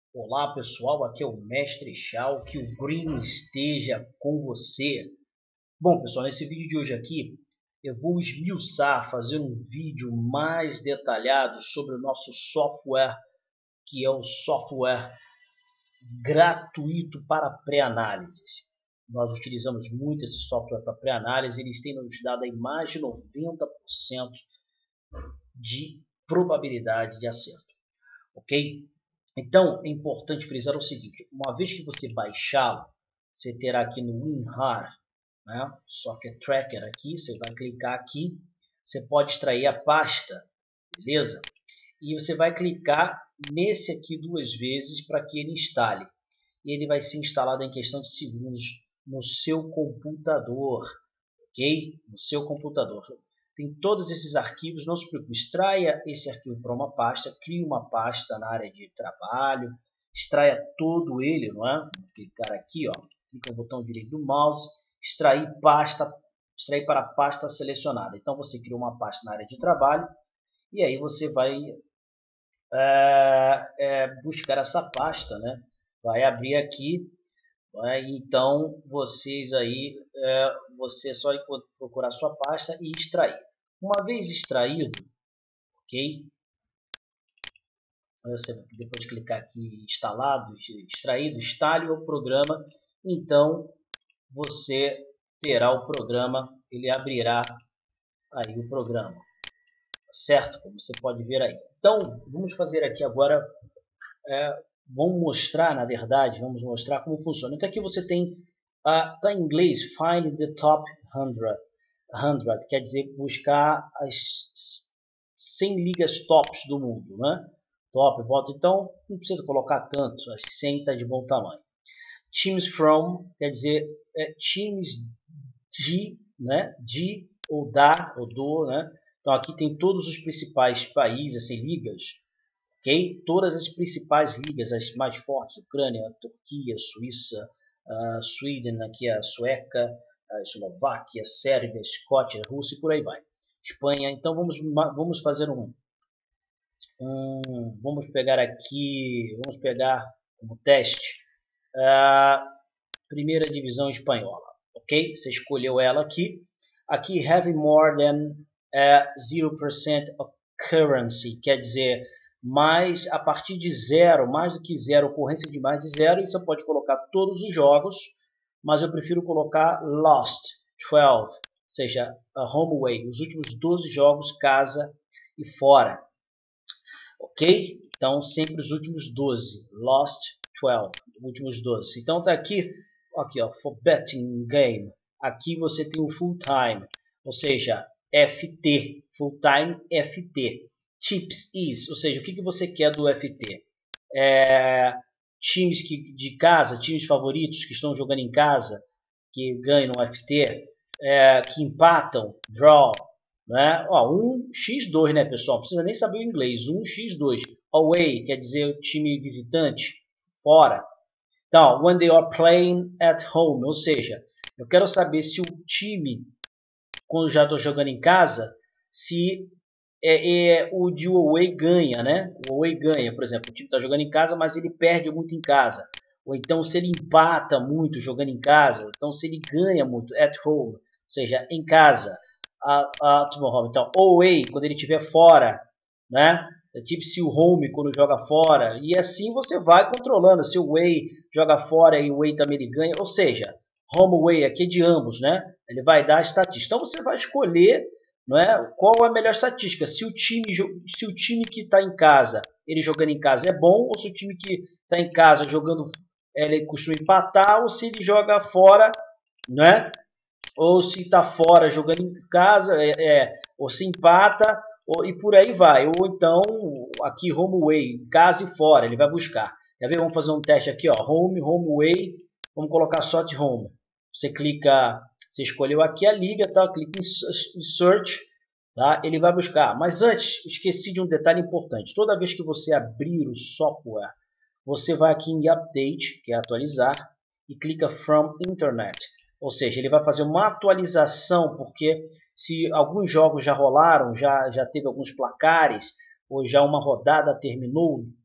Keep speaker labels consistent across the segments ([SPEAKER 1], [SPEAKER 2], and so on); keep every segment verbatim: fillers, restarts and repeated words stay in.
[SPEAKER 1] Olá pessoal, aqui é o Mestre Chau, que o Green esteja com você. Bom pessoal, nesse vídeo de hoje aqui eu vou esmiuçar, fazer um vídeo mais detalhado sobre o nosso software, que é o software gratuito para pré-análises. Nós utilizamos muito esse software para pré-análise, eles têm nos dado aí mais de noventa por cento de probabilidade de acerto, ok? Então, é importante frisar o seguinte, uma vez que você baixá-lo, você terá aqui no WinRAR, né, Socket Tracker aqui, você vai clicar aqui, você pode extrair a pasta, beleza? E você vai clicar nesse aqui duas vezes para que ele instale. E ele vai ser instalado em questão de segundos no seu computador, ok? No seu computador. Tem todos esses arquivos, não se preocupe, extraia esse arquivo para uma pasta, crie uma pasta na área de trabalho, extraia todo ele, não é? Vou clicar aqui, ó, clica no botão direito do mouse, extrair pasta, extrair para a pasta selecionada. Então você cria uma pasta na área de trabalho e aí você vai é, é, buscar essa pasta, né? Vai abrir aqui. Então vocês aí, é, você só procurar sua pasta e extrair. Uma vez extraído, ok? Você depois de clicar aqui instalado, extraído, instale o programa. Então você terá o programa, ele abrirá aí o programa, certo? Como você pode ver aí. Então vamos fazer aqui agora. É, vamos mostrar, na verdade, vamos mostrar como funciona. Então aqui você tem, uh, tá em inglês, find the top cem, quer dizer buscar as cem ligas tops do mundo, né? Top, volta. Então não precisa colocar tanto, as cem está de bom tamanho. Teams from, quer dizer é, times de, né? De ou da ou do, né? Então aqui tem todos os principais países, assim, ligas. Okay? Todas as principais ligas, as mais fortes, Ucrânia, Turquia, Suíça, uh, Sweden, aqui a Sueca, a Eslováquia, Sérvia, Escócia, Rússia e por aí vai. Espanha. Então vamos, vamos fazer um, um, vamos pegar aqui, vamos pegar como teste a primeira divisão espanhola, ok? Você escolheu ela aqui. Aqui having more than uh, zero percent occurrence, quer dizer mais a partir de zero, mais do que zero, ocorrência de mais de zero, e você pode colocar todos os jogos, mas eu prefiro colocar lost, doze, ou seja, a home away, os últimos doze jogos, casa e fora, ok? Então sempre os últimos doze, lost, doze, últimos doze. Então tá aqui, aqui ó, for betting game, aqui você tem o full time, ou seja, F T, full time F T. Tips is, ou seja, o que, que você quer do F T? É, times que, de casa, times favoritos que estão jogando em casa, que ganham no F T, é, que empatam, draw, né? Ó, um por dois, né, pessoal? Não precisa nem saber o inglês, um por dois. Away, quer dizer o time visitante, fora. Então, when they are playing at home, ou seja, eu quero saber se o time, quando já estou jogando em casa, se É, é, o de away ganha, né? O away ganha, por exemplo, o time está jogando em casa, mas ele perde muito em casa. Ou então se ele empata muito jogando em casa, então se ele ganha muito at home, ou seja, em casa, at, at home. Então away quando ele estiver fora, né? É tipo se o home quando joga fora, e assim você vai controlando. Se o away joga fora e o away também ele ganha, ou seja, home away aqui é de ambos, né? Ele vai dar a estatística. Então você vai escolher, não é? Qual a melhor estatística? Se o time, se o time que está em casa, ele jogando em casa é bom, ou se o time que está em casa jogando, ele costuma empatar, ou se ele joga fora, não é? Ou se está fora jogando em casa, é, é, ou se empata, ou, e por aí vai. Ou então, aqui home away, casa e fora, ele vai buscar. Quer ver? Vamos fazer um teste aqui, ó, home, home away, vamos colocar só de home. Você clica... Você escolheu aqui a liga, tá? Clica em Search, tá? Ele vai buscar. Mas antes, esqueci de um detalhe importante. Toda vez que você abrir o software, você vai aqui em Update, que é atualizar, e clica From Internet. Ou seja, ele vai fazer uma atualização, porque se alguns jogos já rolaram, já, já teve alguns placares, ou já uma rodada terminou,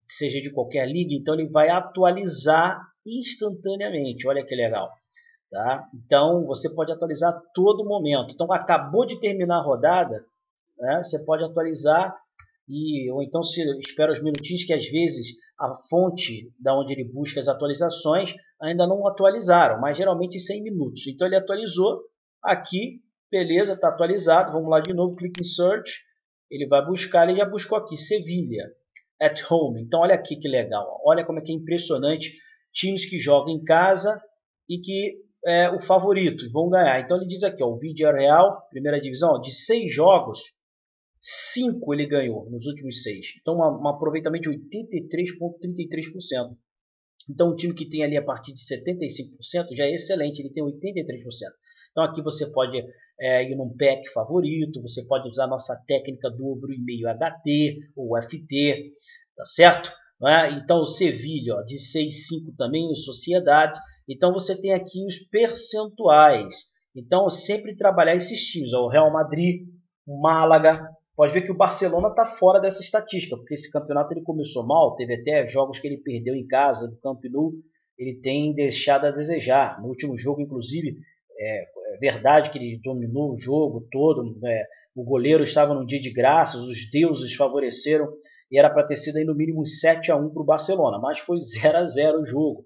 [SPEAKER 1] seja de qualquer liga, então ele vai atualizar instantaneamente. Olha que legal. Tá? Então você pode atualizar a todo momento. Então acabou de terminar a rodada, né? Você pode atualizar, e, ou então se espera os minutinhos, que às vezes a fonte da onde ele busca as atualizações ainda não atualizaram, mas geralmente em cem minutos. Então ele atualizou aqui, beleza, está atualizado. Vamos lá de novo, clique em Search, ele vai buscar, ele já buscou aqui, Sevilha, at home. Então olha aqui que legal, olha como é que é impressionante, times que jogam em casa e que é o favorito, vão ganhar. Então ele diz aqui, ó, o Vídeo Real, primeira divisão, ó, de seis jogos, cinco ele ganhou nos últimos seis. Então um aproveitamento de oitenta e três vírgula trinta e três por cento. Então um time que tem ali a partir de setenta e cinco por cento já é excelente, ele tem oitenta e três por cento. Então aqui você pode é, ir num pack favorito, você pode usar a nossa técnica do over e meio H T ou F T, tá certo? É? Então o Sevilha, ó, de seis cinco também, o Sociedade. Então você tem aqui os percentuais. Então sempre trabalhar esses times, ó, o Real Madrid, o Málaga. Pode ver que o Barcelona está fora dessa estatística, porque esse campeonato ele começou mal, teve até jogos que ele perdeu em casa, do Camp Nou, ele tem deixado a desejar. No último jogo, inclusive, é, é verdade que ele dominou o jogo todo, é, o goleiro estava num dia de graças, os deuses favoreceram, e era para ter sido aí no mínimo sete a um para o Barcelona, mas foi zero a zero o jogo.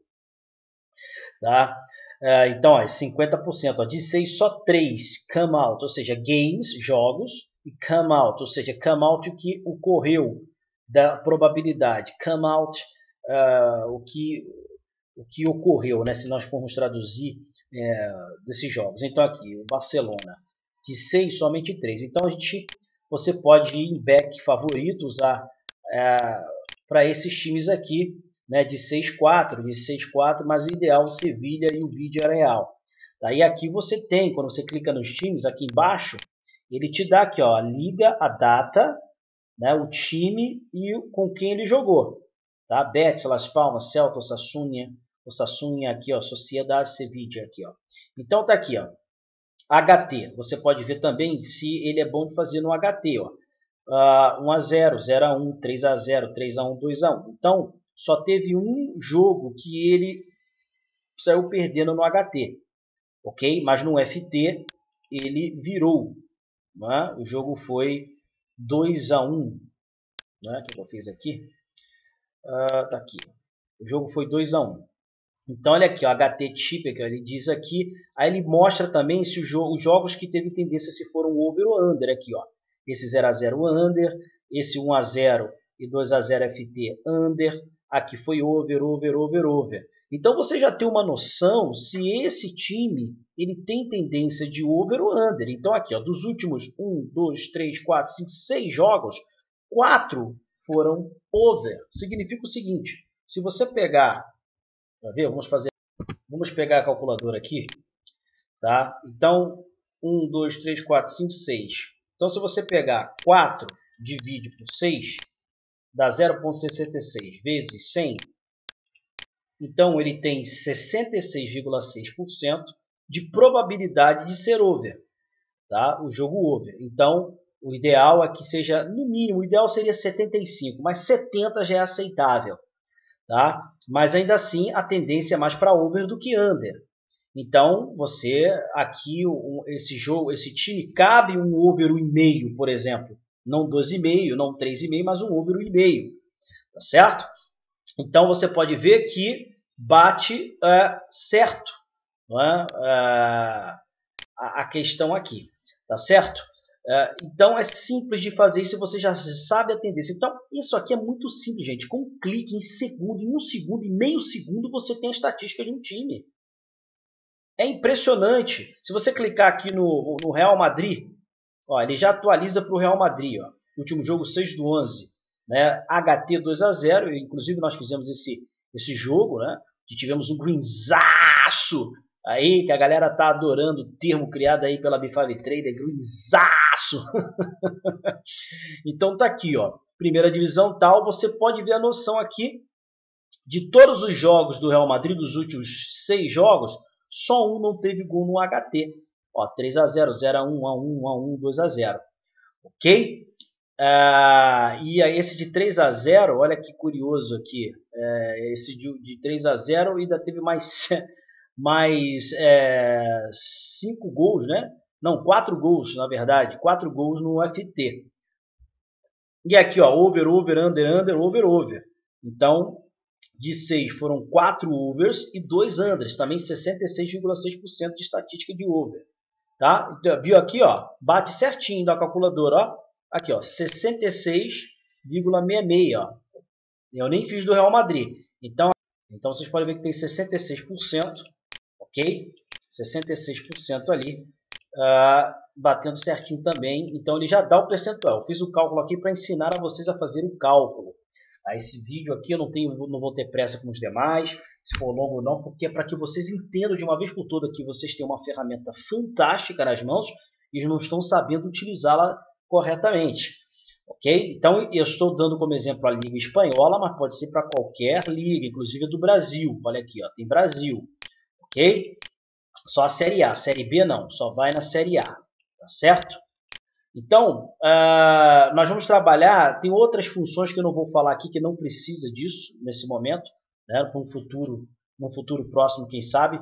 [SPEAKER 1] Tá? É, então, ó, cinquenta por cento, ó, de seis, só três come out, ou seja, games, jogos, e come out, ou seja, come out o que ocorreu, da probabilidade, come out uh, o, que, o que ocorreu, né, se nós formos traduzir é, desses jogos. Então aqui, o Barcelona, de seis, somente três. Então a gente, você pode ir em back favorito, usar é, para esses times aqui, né, de seis quatro, de seis quatro, mas o ideal o Sevilha e o Vídeo Real. Daí aqui você tem, quando você clica nos times, aqui embaixo, ele te dá aqui, ó, a liga, a data, né, o time e com quem ele jogou. Tá? Betis, Las Palmas, Celta, Osasuna, Osasuna aqui, ó, Sociedade, Sevilla aqui, ó. Então tá aqui, ó, H T. Você pode ver também se ele é bom de fazer no H T, ó. Uh, um a zero, zero a um, três a zero, três a um, dois a um. Então só teve um jogo que ele saiu perdendo no H T, ok? Mas no F T ele virou. Né? O jogo foi dois a um, né? Que eu fiz aqui, uh, tá aqui. O jogo foi dois a um. Então olha aqui, o H T Typical, ele diz aqui, aí ele mostra também se o jogo, os jogos que teve tendência se foram over ou under aqui, ó. Esse zero a zero under, esse um a zero e dois a zero F T under, aqui foi over, over, over, over. Então você já tem uma noção se esse time ele tem tendência de over ou under. Então aqui, ó, dos últimos um, dois, três, quatro, cinco, seis jogos, quatro foram over. Significa o seguinte, se você pegar, tá vendo? Vamos fazer, vamos pegar a calculadora aqui, tá? Então um, dois, três, quatro, cinco, seis. Então se você pegar quatro divide por seis, dá zero vírgula sessenta e seis vezes cem. Então ele tem sessenta e seis vírgula seis por cento de probabilidade de ser over, tá? O jogo over. Então o ideal é que seja, no mínimo, o ideal seria setenta e cinco, mas setenta já é aceitável, tá? Mas ainda assim a tendência é mais para over do que under. Então você aqui, esse jogo, esse time cabe um over um e meio, por exemplo, não dois e meio, não três e meio, mas um over um e meio, tá certo? Então você pode ver que bate é, certo, não é? É, a, a questão aqui, tá certo? É, então é simples de fazer isso, você já sabe a tendência. Então isso aqui é muito simples, gente. Com um clique em segundo, em um segundo, em meio segundo, você tem a estatística de um time. É impressionante. Se você clicar aqui no, no Real Madrid, ó, ele já atualiza para o Real Madrid. Ó. Último jogo seis do onze. Né? H T dois a zero. Inclusive nós fizemos esse, esse jogo. Né? E tivemos um greenzaço. Aí que a galera tá adorando o termo criado aí pela B cinco Trader. Greenzaço. Então tá aqui. Ó. Primeira divisão tal. Você pode ver a noção aqui de todos os jogos do Real Madrid. Dos últimos seis jogos. Só um não teve gol no H T. Ó, três a zero, zero a um, um a um, um a um, dois a zero. Ok? Ah, e aí esse de três a zero, olha que curioso aqui. É, esse de, de três a zero ainda teve mais, mais é, cinco gols, né? Não, quatro gols, na verdade. Quatro gols no U F T. E aqui, ó, over, over, under, under, over, over. Então, de seis foram quatro overs e dois unders. Também sessenta e seis vírgula seis por cento de estatística de over. Tá? Então, viu aqui, ó? Bate certinho da calculadora, ó. Aqui, ó, sessenta e seis vírgula sessenta e seis, ó. Eu nem fiz do Real Madrid. Então, então vocês podem ver que tem sessenta e seis por cento, ok? sessenta e seis por cento ali, uh, batendo certinho também. Então ele já dá o percentual. Eu fiz o cálculo aqui para ensinar a vocês a fazer o cálculo. Ah, esse vídeo aqui eu não, tenho, não vou ter pressa como os demais, se for longo ou não, porque é para que vocês entendam de uma vez por todas que vocês têm uma ferramenta fantástica nas mãos e não estão sabendo utilizá-la corretamente. Ok? Então eu estou dando como exemplo a Liga Espanhola, mas pode ser para qualquer liga, inclusive a do Brasil. Olha aqui, ó, tem Brasil. Ok? Só a Série A, Série B não, só vai na Série A. Tá certo? Então, uh, nós vamos trabalhar, tem outras funções que eu não vou falar aqui, que não precisa disso nesse momento, né, para um futuro, num futuro próximo, quem sabe.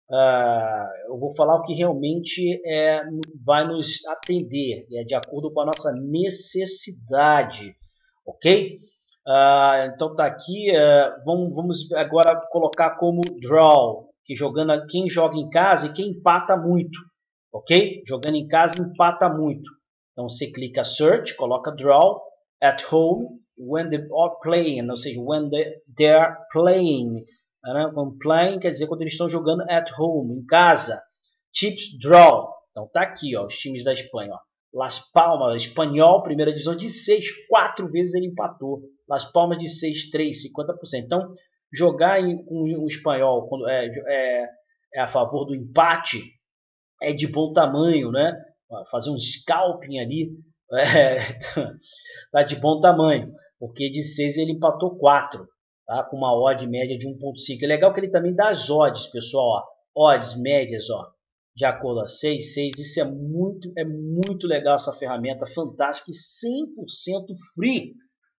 [SPEAKER 1] Uh, eu vou falar o que realmente é, vai nos atender, é de acordo com a nossa necessidade, ok? Uh, então tá aqui, uh, vamos, vamos agora colocar como draw, que jogando, quem joga em casa e quem empata muito, ok? Jogando em casa empata muito. Então você clica search, coloca draw at home when they are playing, ou seja, when they are playing. Né? When playing quer dizer quando eles estão jogando at home, em casa. Tips draw. Então tá aqui, ó, os times da Espanha. Ó. Las Palmas, Espanhol, primeira divisão de seis, quatro vezes ele empatou. Las Palmas de seis, três, cinquenta por cento. Então jogar em, com o Espanhol quando é, é, é a favor do empate é de bom tamanho, né? Fazer um scalping ali é, tá de bom tamanho, porque de seis ele empatou quatro, tá? Com uma odd média de um ponto cinco. É legal que ele também dá as odds, pessoal, ó, odds médias, ó, de acordo a seis, seis. Isso é muito, é muito legal essa ferramenta, fantástica e cem por cento free,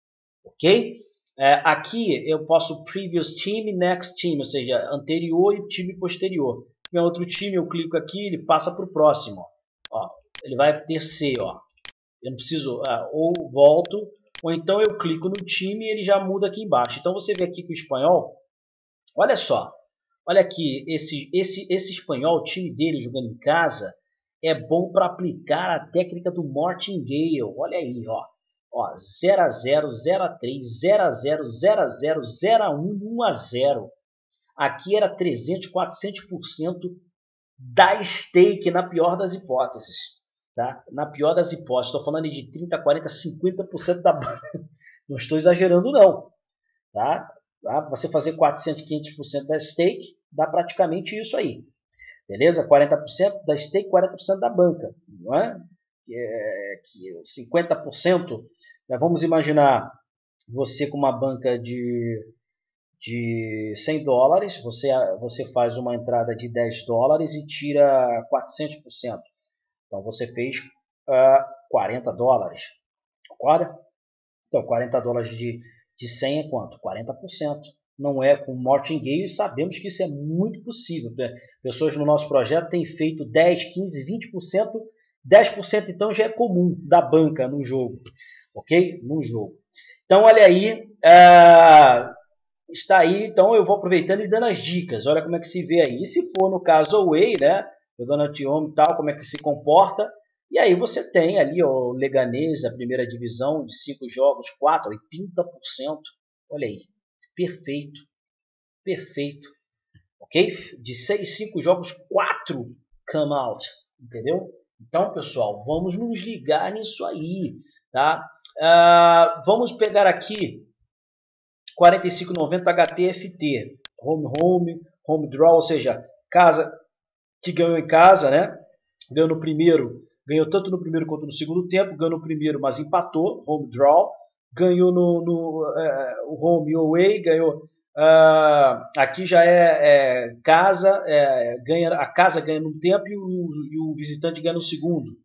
[SPEAKER 1] ok? É, aqui eu posso previous team e next team, ou seja, anterior e time posterior. Em outro time eu clico aqui, ele passa para o próximo, ó. Ele vai ter C, ó. Eu não preciso, ah, ou volto, ou então eu clico no time e ele já muda aqui embaixo. Então você vê aqui que o espanhol, olha só, olha aqui, esse, esse, esse espanhol, o time dele jogando em casa, é bom para aplicar a técnica do Martingale. Olha aí, ó. Ó, zero a zero, zero a três, zero a zero, zero a zero, zero a um, um a zero. Aqui era trezentos, quatrocentos por cento da stake na pior das hipóteses. Tá? Na pior das hipóteses, estou falando de trinta, quarenta, cinquenta por cento da banca. Não estou exagerando não. Tá? Tá? Você fazer quatrocentos, quinhentos por cento da stake, dá praticamente isso aí. Beleza? quarenta por cento da stake, quarenta por cento da banca. Não é? É, que cinquenta por cento, né? Vamos imaginar você com uma banca de, de cem dólares, você, você faz uma entrada de dez dólares e tira quatrocentos por cento. Então você fez uh, quarenta dólares. Concorda? Então quarenta dólares de, de cem é quanto? quarenta por cento. Não é com Martingale e sabemos que isso é muito possível. Pessoas no nosso projeto têm feito dez, quinze, vinte por cento. dez por cento então já é comum da banca no jogo. Ok? Num jogo. Então olha aí. Uh, está aí. Então eu vou aproveitando e dando as dicas. Olha como é que se vê aí. E se for no caso away, né? Jogando anti-home e tal, como é que se comporta. E aí você tem ali o Leganés, a primeira divisão, de cinco jogos, quatro, oitenta por cento. Olha aí, perfeito, perfeito. Ok? De seis, cinco jogos, quatro come out. Entendeu? Então, pessoal, vamos nos ligar nisso aí. Tá? Uh, vamos pegar aqui quarenta e cinco noventa H T F T. Home, home, home draw, ou seja, casa... que ganhou em casa, né? Ganhou no primeiro, ganhou tanto no primeiro quanto no segundo tempo, ganhou no primeiro, mas empatou, home draw, ganhou no, no uh, home away, ganhou, uh, aqui já é, é casa, é, ganha, a casa ganha no tempo e o, e o visitante ganha no segundo.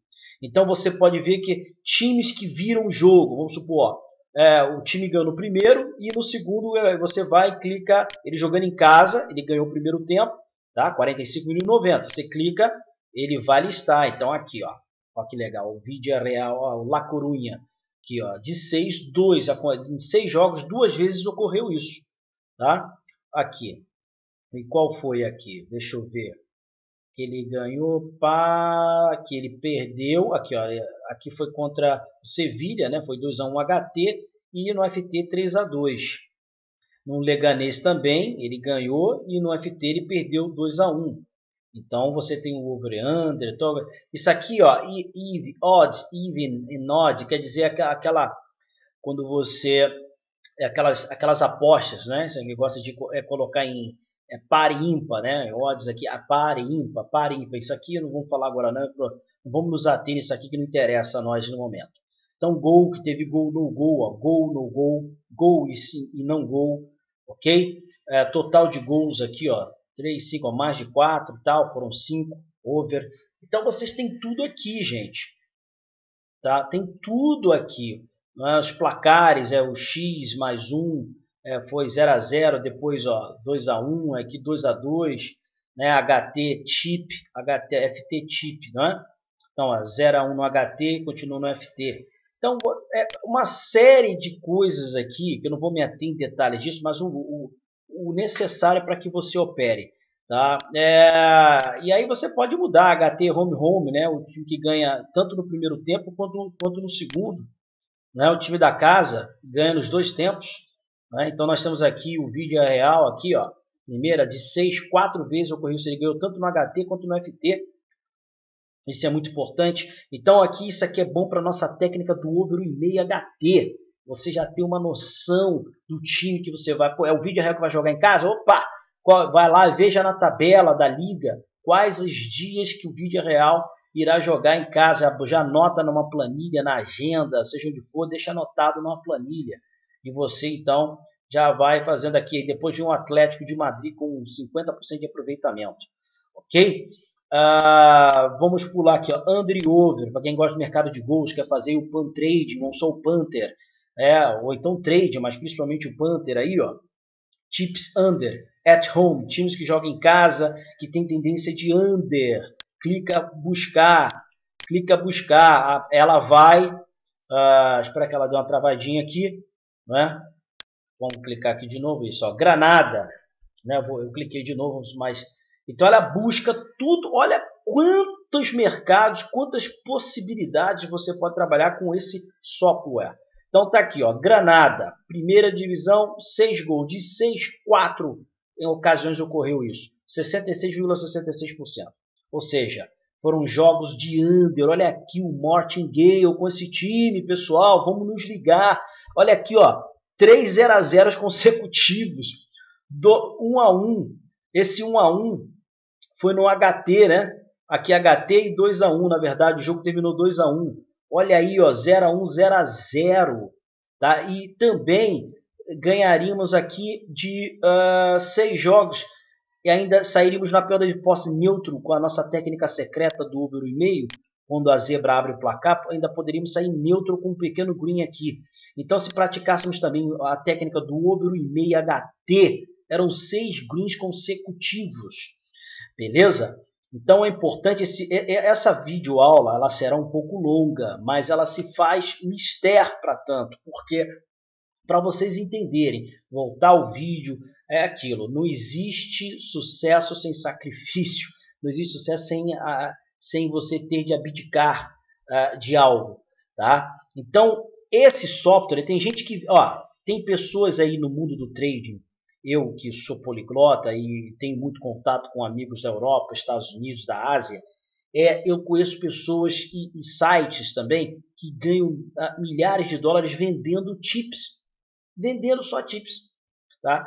[SPEAKER 1] Então você pode ver que times que viram o jogo, vamos supor, ó, é, o time ganhou no primeiro e no segundo é, você vai e clica, ele jogando em casa, ele ganhou o primeiro tempo, tá? quarenta e cinco minutos e noventa. Você clica, ele vai listar. Então aqui, ó, ó que legal, o vídeo é real, ó, o La Coruña, aqui, ó, de seis, dois, em seis jogos, duas vezes ocorreu isso, tá? Aqui. E qual foi aqui? Deixa eu ver. Que ele ganhou, pá, que ele perdeu, aqui, ó, aqui foi contra o Sevilha, né? Foi dois a um H T e no F T três a dois. No Leganés também ele ganhou e no F T ele perdeu dois a um. Então você tem o over e under, então, isso aqui, ó, even, odds, even e odd, quer dizer aquela quando você aquelas aquelas apostas, né? Você gosta de é, colocar em é par e ímpar, né? Odds aqui, a par e ímpar, par e ímpar. Isso aqui não vamos falar agora, não. Não vamos nos ater nisso aqui que não interessa a nós no momento. Então, gol que teve gol no gol, ó, gol no gol, gol e, sim, e não gol, ok? É, total de gols aqui, ó, três, cinco, ó, mais de quatro, tal, foram cinco, over. Então, vocês têm tudo aqui, gente. Tá? Tem tudo aqui. Né? Os placares, é o X mais um. É, foi zero a zero, depois ó, dois a um, aqui dois a dois, né, H T chip, H T, F T chip, né? Então ó, zero a um no H T e continua no F T. Então é uma série de coisas aqui, que eu não vou me ater em detalhes disso, mas o, o, o necessário para que você opere. Tá? É, e aí você pode mudar H T home home, né? O time que ganha tanto no primeiro tempo quanto, quanto no segundo. Né? O time da casa ganha nos dois tempos. Então nós temos aqui o vídeo real, aqui, ó, primeira de seis, quatro vezes ocorreu, ele ganhou tanto no H T quanto no F T. Isso é muito importante. Então aqui, isso aqui é bom para a nossa técnica do over um e meio H T. Você já tem uma noção do time que você vai... Pô, é o vídeo real que vai jogar em casa? Opa! Vai lá e veja na tabela da liga quais os dias que o vídeo real irá jogar em casa. Já anota numa planilha, na agenda, seja onde for, deixa anotado numa planilha. E você, então, já vai fazendo aqui, depois de um Atlético de Madrid com cinquenta por cento de aproveitamento. Ok? Uh, vamos pular aqui, ó, under e over, para quem gosta do mercado de gols, quer fazer o pan trade, não só o Panther, é, ou então trade, mas principalmente o Panther aí, ó. Tips under, at home, times que jogam em casa, que tem tendência de under. Clica buscar, clica buscar, ela vai, uh, espera que ela dê uma travadinha aqui, né? Vamos clicar aqui de novo, isso, ó, Granada, né? Eu, vou, eu cliquei de novo, mas então ela busca tudo, olha quantos mercados, quantas possibilidades você pode trabalhar com esse software. Então tá aqui, ó, Granada, primeira divisão, seis gols, de seis, quatro em ocasiões ocorreu isso, sessenta e seis vírgula sessenta e seis por cento. Ou seja, foram jogos de under. Olha aqui o Martingale com esse time, pessoal, vamos nos ligar. Olha aqui, ó, três zero a zero consecutivos, do um a um. Esse um a um foi no H T, né? Aqui H T e dois a um, na verdade, o jogo terminou dois a um. Olha aí, ó, zero a um, zero a zero, tá? E também ganharíamos aqui de uh, seis jogos e ainda sairíamos na pior de posse neutro com a nossa técnica secreta do over um e meio. Quando a zebra abre o placar, ainda poderíamos sair neutro com um pequeno green aqui. Então, se praticássemos também a técnica do over um e meio H T, eram seis greens consecutivos. Beleza? Então, é importante, esse, essa videoaula ela será um pouco longa, mas ela se faz mister para tanto, porque para vocês entenderem, voltar ao vídeo, é aquilo, não existe sucesso sem sacrifício, não existe sucesso sem... a sem você ter de abdicar uh, de algo, tá? Então, esse software, tem gente que, ó, tem pessoas aí no mundo do trading, eu que sou poliglota e tenho muito contato com amigos da Europa, Estados Unidos, da Ásia, é, eu conheço pessoas e, e sites também que ganham uh, milhares de dólares vendendo chips, vendendo só chips, tá?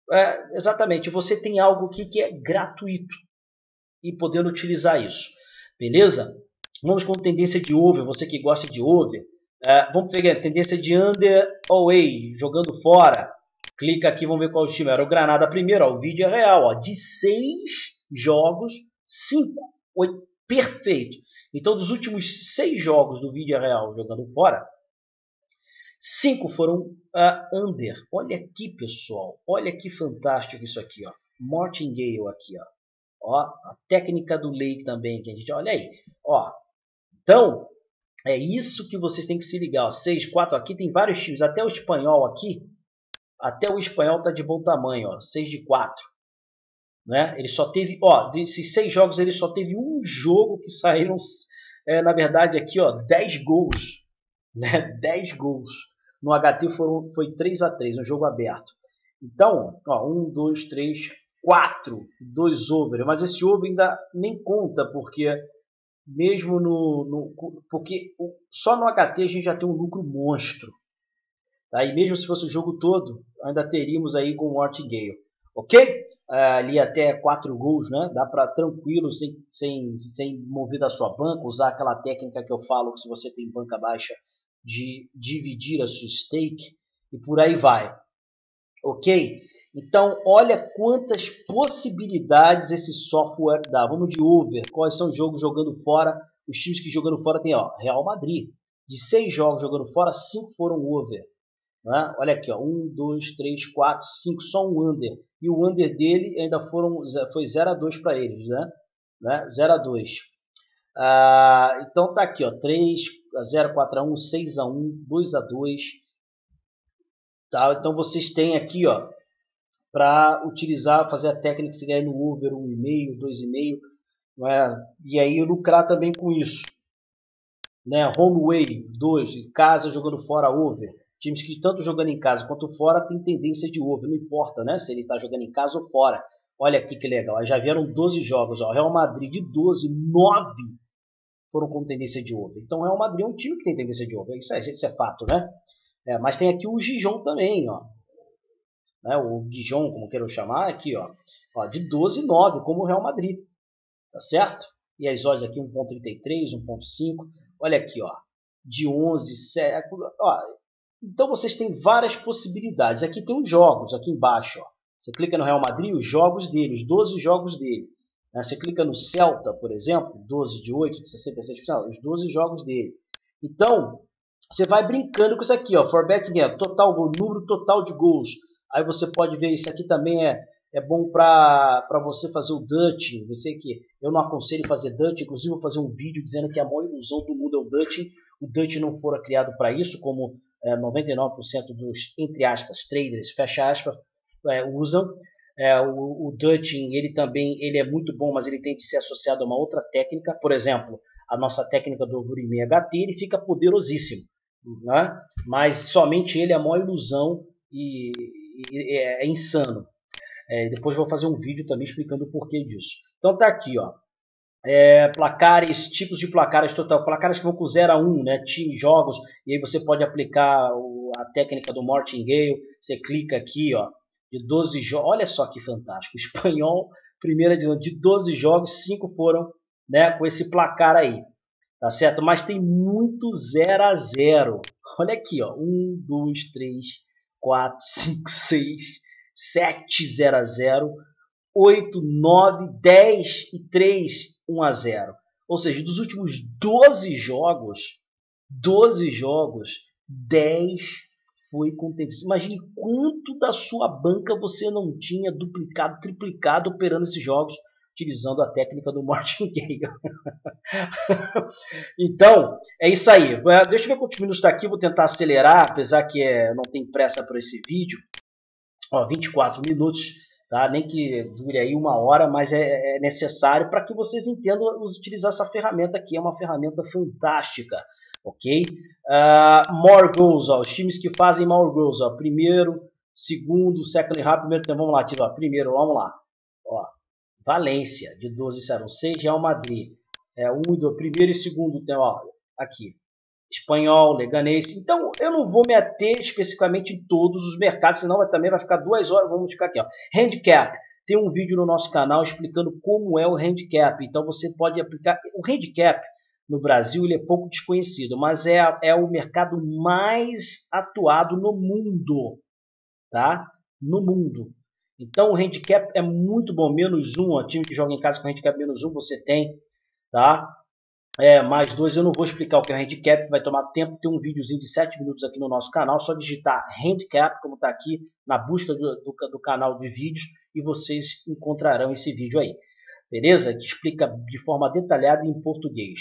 [SPEAKER 1] É, exatamente, você tem algo aqui que é gratuito e podendo utilizar isso. Beleza? Vamos com tendência de over, você que gosta de over. Uh, vamos pegar tendência de under away, jogando fora. Clica aqui, vamos ver qual o time. Era o Granada primeiro, ó, o vídeo é real. Ó, de seis jogos, cinco. Oito, perfeito. Então, dos últimos seis jogos do Villarreal jogando fora, cinco foram uh, under. Olha aqui, pessoal. Olha que fantástico isso aqui, ó. Martingale aqui, ó. Ó, a técnica do Lake também, que a gente olha aí. Ó. Então, é isso que vocês têm que se ligar. Ó. seis, quatro aqui, tem vários times. Até o espanhol aqui, até o espanhol tá de bom tamanho, ó. seis de quatro. Né? Ele só teve, ó, desses seis jogos, ele só teve um jogo que saíram, é, na verdade, aqui, ó, dez gols. Né? dez gols. No H T foram, foi três a três, um jogo aberto. Então, ó, um, dois, três, quatro, dois over. Mas esse over ainda nem conta, porque mesmo no, no porque só no H T a gente já tem um lucro monstro. Tá? E mesmo se fosse o jogo todo, ainda teríamos aí com o Martingale. Ok? Ah, ali até quatro gols, né? Dá para tranquilo, sem, sem, sem mover da sua banca, usar aquela técnica que eu falo, que se você tem banca baixa, de dividir a sua stake e por aí vai. Ok? Então, olha quantas possibilidades esse software dá. Vamos de over. Quais são os jogos jogando fora? Os times que jogando fora tem, ó, Real Madrid. De seis jogos jogando fora, cinco foram over. Né? Olha aqui, ó, um, dois, três, quatro, cinco, só um under. E o under dele ainda foram, foi zero a dois para eles, né? né? zero a dois. Ah, então tá aqui, ó, três a zero, quatro a um, seis a um, dois a dois. Tá? Então vocês têm aqui, ó, para utilizar, fazer a técnica que você ganha no over um vírgula cinco, dois vírgula cinco, não é? E aí lucrar também com isso. Né? Home way, dois, casa jogando fora, over. Times que tanto jogando em casa quanto fora tem tendência de over, não importa, né? Se ele está jogando em casa ou fora. Olha aqui que legal, já vieram doze jogos, ó. Real Madrid de doze, nove foram com tendência de over. Então o Real Madrid é um time que tem tendência de over, isso é, isso é fato, né? É, mas tem aqui o Gijon também, ó. Né? O Gijon, como queiram chamar, aqui, ó. ó de doze, nove, como o Real Madrid, tá certo? E as odds aqui um ponto trinta e três, um ponto cinco, olha aqui, ó. De onze, sete, ó. Então vocês têm várias possibilidades. Aqui tem os jogos, aqui embaixo. Ó. Você clica no Real Madrid, os jogos dele, os doze jogos dele. Você clica no Celta, por exemplo, doze de oito, de sessenta e seis por cento, os doze jogos dele. Então, você vai brincando com isso aqui, ó, for back game, total gol, número total de gols. Aí você pode ver, isso aqui também é, é bom para você fazer o Dutching. Você que eu não aconselho fazer Dutching, inclusive vou fazer um vídeo dizendo que a maior ilusão do mundo é o Dutching. O Dutching não fora criado para isso, como é, noventa e nove por cento dos, entre aspas, traders, fecha aspas, é, usam. É, o, o Dutching, ele também ele é muito bom, mas ele tem que ser associado a uma outra técnica. Por exemplo, a nossa técnica do Vurimei H T, ele fica poderosíssimo. Né? Mas somente ele é a maior ilusão e, e é, é insano. É, depois vou fazer um vídeo também explicando o porquê disso. Então tá aqui, ó. É, placares, tipos de placares total, placares que vão com zero a um, né, time, jogos, e aí você pode aplicar o, a técnica do Martingale, você clica aqui, ó, de doze jogos, olha só que fantástico, espanhol, primeira divisão, de doze jogos, cinco foram, né, com esse placar aí, tá certo? Mas tem muito zero a zero, olha aqui, ó, um, dois, três, quatro, cinco, seis, sete zero a zero, oito, nove, dez e três, um a zero. Ou seja, dos últimos doze jogos, doze jogos, dez foi com tendência. Imagine quanto da sua banca você não tinha duplicado, triplicado operando esses jogos, utilizando a técnica do Martingale. Então, é isso aí. Deixa eu ver quantos minutos está aqui, vou tentar acelerar, apesar que é, não tem pressa para esse vídeo. Ó, vinte e quatro minutos. Tá? Nem que dure aí uma hora, mas é, é necessário para que vocês entendam utilizar essa ferramenta aqui. É uma ferramenta fantástica, ok? Uh, more goals, ó, os times que fazem more goals, ó, primeiro, segundo, second half, primeiro tempo, vamos lá, tira, ó, primeiro, vamos lá, ó, Valência, de doze a zero seis, Real Madrid, é, um, do primeiro e segundo tempo, ó, aqui. Espanhol, Leganês. Então, eu não vou me ater especificamente em todos os mercados, senão vai, também vai ficar duas horas. Vamos ficar aqui, ó. Handicap. Tem um vídeo no nosso canal explicando como é o handicap. Então, você pode aplicar. O handicap no Brasil ele é pouco desconhecido, mas é, é o mercado mais atuado no mundo. Tá? No mundo. Então, o handicap é muito bom. Menos um, ó, time que joga em casa com handicap menos um, você tem. Tá? É, mais dois, eu não vou explicar o que é handicap, vai tomar tempo. Tem um videozinho de sete minutos aqui no nosso canal, só digitar handicap, como está aqui na busca do, do, do canal de vídeos, e vocês encontrarão esse vídeo aí, beleza? Que explica de forma detalhada em português.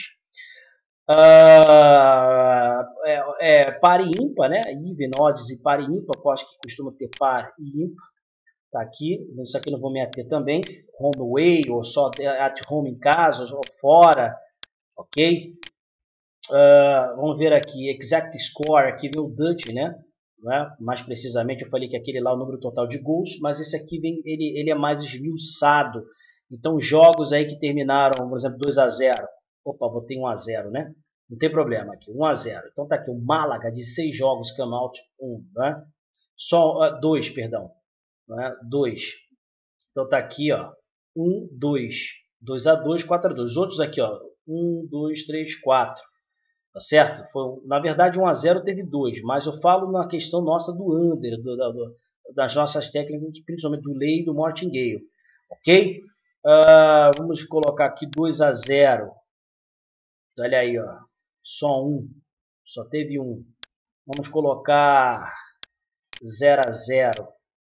[SPEAKER 1] Uh, é, é par e ímpar, né? Even, odds e par e ímpar, eu acho que costuma ter par e ímpar. Tá aqui, isso aqui eu não vou me ater também. Home away, ou só at home em casa, ou fora, ok? Uh, vamos ver aqui, exact score, aqui vem o Dutch, né? né? Mais precisamente, eu falei que aquele lá é o número total de gols, mas esse aqui vem, ele, ele é mais esmiuçado. Então, jogos aí que terminaram, por exemplo, dois a zero. Opa, botei um a zero, né? Não tem problema aqui, um a zero. Então tá aqui o Málaga de seis jogos, come out um, né? Só uh, dois, perdão, né? dois. Então tá aqui, ó, um, dois, dois a dois, quatro a dois. Os outros aqui, ó, um, dois, três, quatro. Tá certo? Foi, na verdade, um a zero teve dois, mas eu falo na questão nossa do under, do, do, das nossas técnicas, principalmente do Lei e do Martingale. Ok? Uh, vamos colocar aqui dois a zero. Olha aí, ó. Só um. Só teve um. Vamos colocar zero a zero.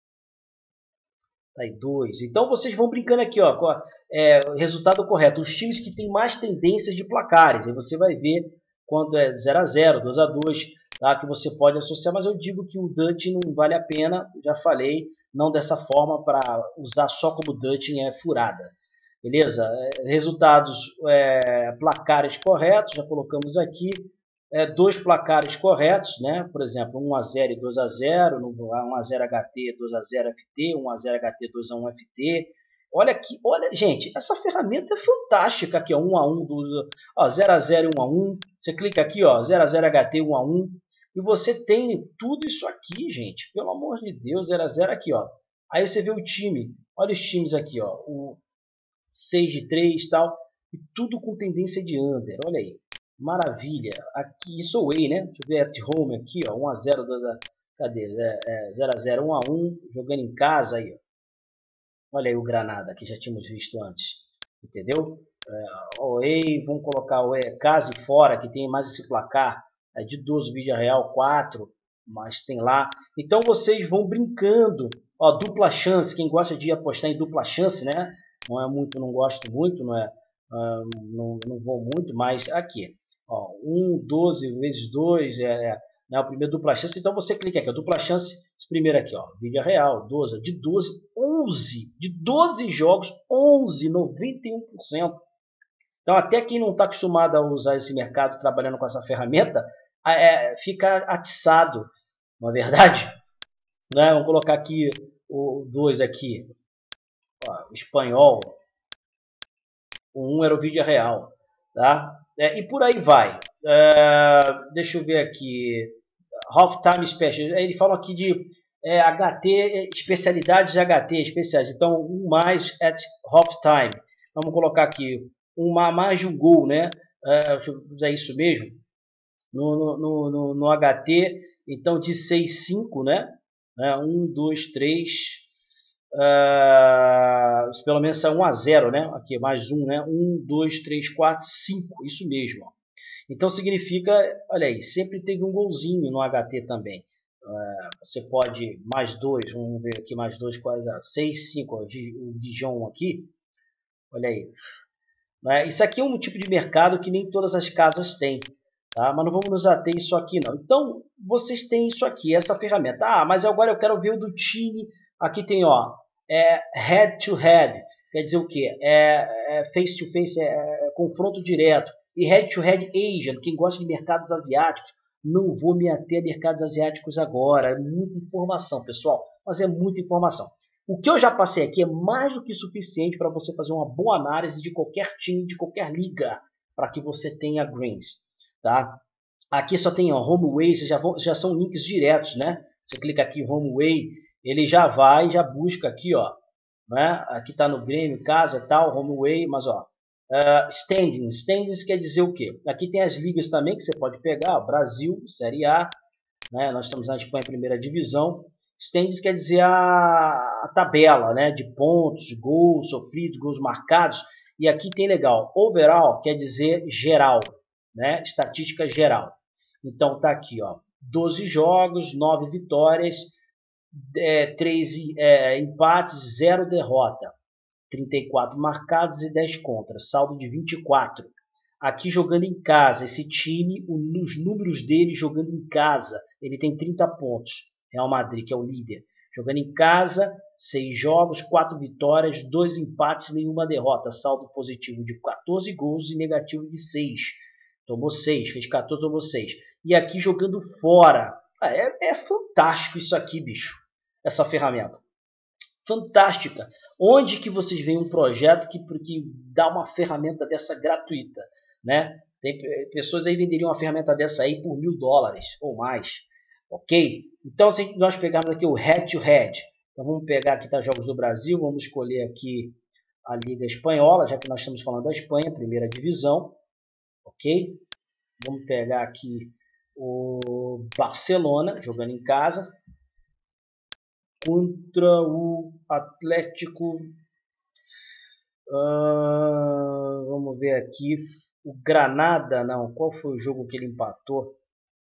[SPEAKER 1] Aí, dois. Então vocês vão brincando aqui, ó. Com a, é, resultado correto. Os times que têm mais tendências de placares. Aí você vai ver quando é zero a zero, dois a dois, tá? Que você pode associar. Mas eu digo que o Dutch não vale a pena. Já falei. Não dessa forma, para usar só como Dutch é furada. Beleza? Resultados, é, placares corretos, já colocamos aqui. É, dois placares corretos, né? Por exemplo, um a zero e dois a zero, um a zero H T, dois a zero F T, um a zero H T, dois a um F T. Olha aqui, olha, gente, essa ferramenta é fantástica aqui, ó, um a um, ó, zero a zero e um a um. Você clica aqui, ó, zero a zero H T, um a um, e você tem tudo isso aqui, gente. Pelo amor de Deus, zero a zero aqui, ó. Aí você vê o time. Olha os times aqui, ó, o seis de três, tal, e tudo com tendência de under. Olha aí. Maravilha. Aqui, isso away, né? Deixa eu ver at home aqui, ó, um a zero, dois a... Cadê? É, é, zero a zero, um a um, jogando em casa aí, ó. Olha aí o Granada, que já tínhamos visto antes. Entendeu? É, away, vamos colocar away, casa e fora, que tem mais esse placar. É de doze, vídeo real, quatro, mas tem lá. Então vocês vão brincando. Ó, dupla chance, quem gosta de apostar em dupla chance, né? Não é muito, não gosto muito, não é, uh, não, não vou muito, mas aqui. Ó, um, doze vezes dois é, é né, o primeiro dupla chance. Então você clica aqui, ó, dupla chance, esse primeiro aqui, ó, vídeo real, doze, de doze, onze, de doze jogos, onze, noventa e um por cento. Então até quem não está acostumado a usar esse mercado trabalhando com essa ferramenta, é, fica atiçado, não é verdade? Né? Vamos colocar aqui o dois aqui, ó, espanhol, o um era o vídeo real, tá? É, e por aí vai. É, deixa eu ver aqui. Halftime Special. Eles falam aqui de é, H T, especialidades de H T especiais. Então, um mais at halftime. Vamos colocar aqui uma, mais de um gol, né? É, deixa eu usar isso mesmo. No, no, no, no H T, então de seis, cinco, né? um, dois, três. Uh, pelo menos é um a zero, né? Aqui, mais um, né? um, dois, três, quatro, cinco. Isso mesmo. Ó. Então significa, olha aí, sempre teve um golzinho no H T também. Uh, você pode, mais dois, vamos ver aqui, mais dois, quase, seis, cinco, o Dijon aqui. Olha aí. Uh, isso aqui é um tipo de mercado que nem todas as casas têm. Tá? Mas não vamos nos ater isso aqui, não. Então, vocês têm isso aqui, essa ferramenta. Ah, mas agora eu quero ver o do time. Aqui tem, ó, é head to head, quer dizer o quê? É, é face to face, é, é confronto direto. E head to head Asian, quem gosta de mercados asiáticos, não vou me ater a mercados asiáticos agora. É muita informação, pessoal, mas é muita informação. O que eu já passei aqui é mais do que suficiente para você fazer uma boa análise de qualquer time, de qualquer liga, para que você tenha greens, tá? Aqui só tem ó, home away, já, vão, já são links diretos, né? Você clica aqui home away, ele já vai, já busca aqui, ó, né? Aqui está no Grêmio, casa e tal, home away, mas ó, uh, standings, standings quer dizer o quê? Aqui tem as ligas também que você pode pegar, ó, Brasil, Série A, né? Nós estamos na Espanha, primeira divisão. Standings quer dizer a, a tabela, né? De pontos, gols sofridos, gols marcados. E aqui tem legal, overall quer dizer geral, né? Estatística geral. Então tá aqui, ó, doze jogos, nove vitórias, é, três é, empates, zero derrota, trinta e quatro marcados e dez contras, saldo de vinte e quatro. Aqui jogando em casa, esse time, os números dele jogando em casa, ele tem trinta pontos. Real Madrid, que é o líder. Jogando em casa, seis jogos, quatro vitórias, dois empates, nenhuma derrota. Saldo positivo de quatorze gols e negativo de seis. Tomou seis, fez quatorze, tomou seis. E aqui jogando fora. É, é fantástico isso aqui, bicho. Essa ferramenta. Fantástica. Onde que vocês veem um projeto que, que dá uma ferramenta dessa gratuita? Né? Tem pessoas aí venderiam uma ferramenta dessa aí por mil dólares ou mais. Ok? Então, se nós pegarmos aqui o head to head, então vamos pegar aqui tá, jogos do Brasil, vamos escolher aqui a Liga Espanhola, já que nós estamos falando da Espanha, primeira divisão. Ok? Vamos pegar aqui o Barcelona, jogando em casa, contra o Atlético. Uh, vamos ver aqui. O Granada, não. Qual foi o jogo que ele empatou?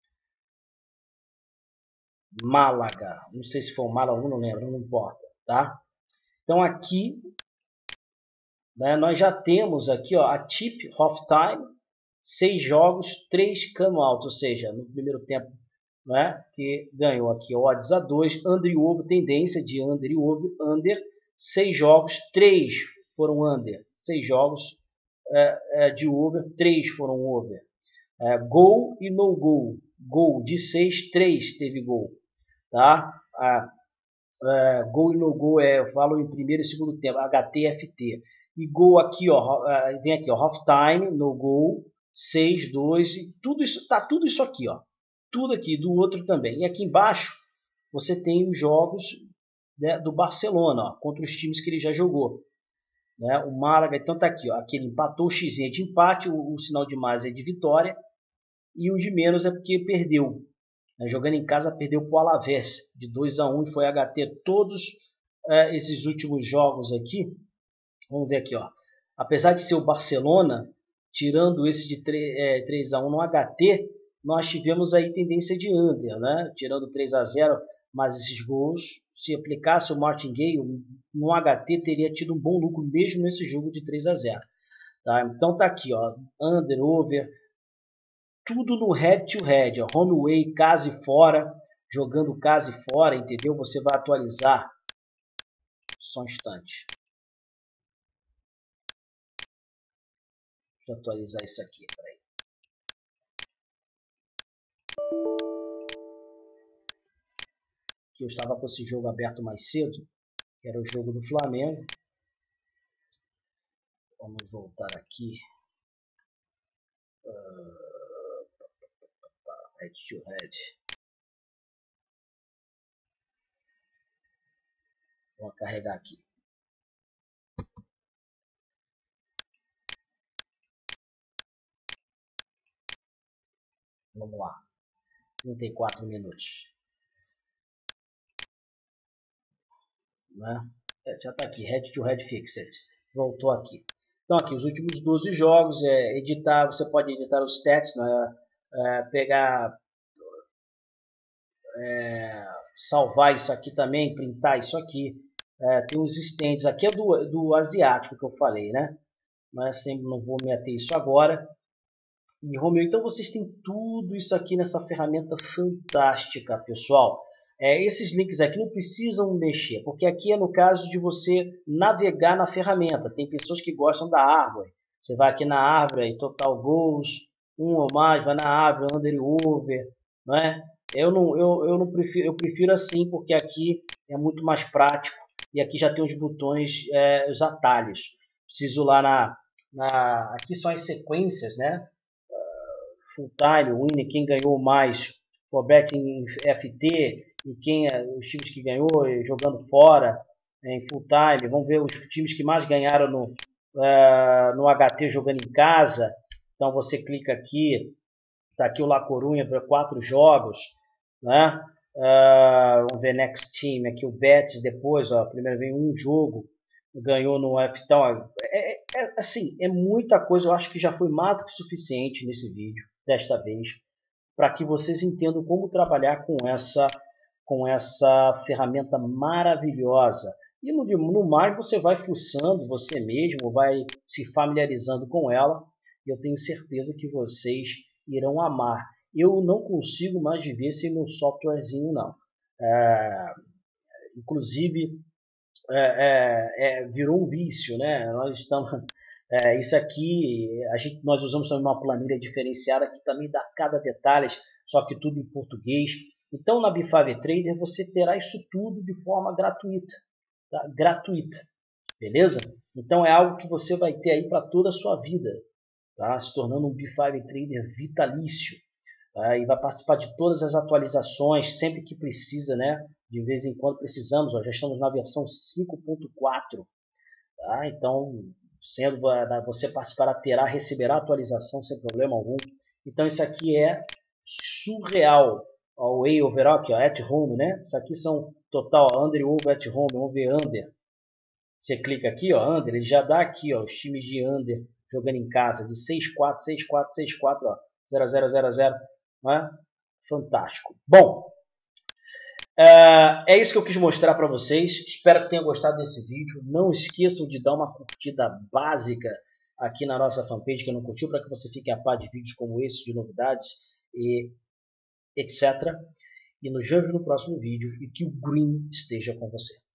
[SPEAKER 1] Málaga. Não sei se foi o Málaga, não lembro, não importa, tá? Então aqui, né, nós já temos aqui, ó, a tip half time, seis jogos, três cano alto, ou seja, no primeiro tempo, né, que ganhou aqui o odds a dois, under e over, tendência de under e over, under, seis jogos, três foram under, seis jogos é, é, de over, três foram over. É, gol e no gol. Gol de seis, três teve gol. Tá? Ah, é, gol e no gol é valor em primeiro e segundo tempo, H T F T. E gol aqui, ó, vem aqui, ó, half time, no gol, seis, dois, e tudo isso, tá tudo isso aqui, ó. Tudo aqui, do outro também. E aqui embaixo você tem os jogos, né, do Barcelona, ó, contra os times que ele já jogou. Né? O Málaga, então tá aqui, ó, aqui ele empatou, o X é de empate, o, o sinal de mais é de vitória, e o de menos é porque perdeu. Né? Jogando em casa, perdeu para o Alavés, de dois a um, e foi H T. Todos é, esses últimos jogos aqui, vamos ver aqui, ó, apesar de ser o Barcelona, tirando esse de três a um no H T, nós tivemos aí tendência de under, né? Tirando três a zero, mas esses gols, se aplicasse o Martingale, no H T teria tido um bom lucro mesmo nesse jogo de três a zero. Tá? Então tá aqui, ó, under, over, tudo no head to head, ó, home away, casa e fora, jogando casa e fora, entendeu? Você vai atualizar. Só um instante. Deixa eu atualizar isso aqui, peraí. Que eu estava com esse jogo aberto mais cedo, que era o jogo do Flamengo. Vamos voltar aqui. Uh, head to head. Vou carregar aqui. Vamos lá. trinta e quatro minutos. Né? É, já está aqui, Head to Head Fixed. Voltou aqui. Então aqui, os últimos doze jogos, é, editar, você pode editar os stats, né? É, pegar, é, salvar isso aqui também, printar isso aqui. É, tem os stands, aqui é do, do asiático que eu falei, né? Mas sempre não vou me ater isso agora. E Romeu, então vocês têm tudo isso aqui nessa ferramenta fantástica, pessoal. É, esses links aqui não precisam mexer, porque aqui é no caso de você navegar na ferramenta. Tem pessoas que gostam da árvore. Você vai aqui na árvore, aí, total goals, um ou mais, vai na árvore, under e over, não é? Eu não, eu, eu não prefiro, eu prefiro assim, porque aqui é muito mais prático e aqui já tem os botões, é, os atalhos. Preciso lá na, na, aqui são as sequências, né? Full time, winning, quem ganhou mais, for betting F T, e quem os times que ganhou jogando fora em full time. Vamos ver os times que mais ganharam no, uh, no H T jogando em casa. Então você clica aqui, tá aqui o La Coruña para quatro jogos, né? Uh, vamos ver next team, aqui o Betis depois, ó, primeiro vem um jogo, ganhou no F. Então, é, é, assim, é muita coisa. Eu acho que já foi mais do que suficiente nesse vídeo, desta vez, para que vocês entendam como trabalhar com essa, com essa ferramenta maravilhosa. E no, no mais você vai fuçando você mesmo, vai se familiarizando com ela, e eu tenho certeza que vocês irão amar. Eu não consigo mais viver sem meu softwarezinho, não. É, inclusive, é, é, é, virou um vício, né? Nós estamos... É, isso aqui, a gente, nós usamos também uma planilha diferenciada que também dá cada detalhe, só que tudo em português. Então, na B cinco Trader, você terá isso tudo de forma gratuita. Tá? Gratuita, beleza? Então, é algo que você vai ter aí para toda a sua vida, tá? Se tornando um B cinco Trader vitalício. Tá? E vai participar de todas as atualizações, sempre que precisa, né? De vez em quando precisamos, ó, já estamos na versão cinco ponto quatro. Tá? Então, sendo você participará, terá, receberá atualização sem problema algum. Então, isso aqui é surreal. O Way Overall, aqui, ó, at home, né? Isso aqui são total under, over, at home, over, under. Você clica aqui, ó, under, ele já dá aqui, ó, os times de under jogando em casa, de seis quatro, seis quatro, seis quatro, ó, zero zero zero zero, não é? Fantástico. Bom, é isso que eu quis mostrar para vocês. Espero que tenham gostado desse vídeo. Não esqueçam de dar uma curtida básica aqui na nossa fanpage, que não curtiu, para que você fique a par de vídeos como esse, de novidades e etcétera. E nos vemos no próximo vídeo e que o Green esteja com você.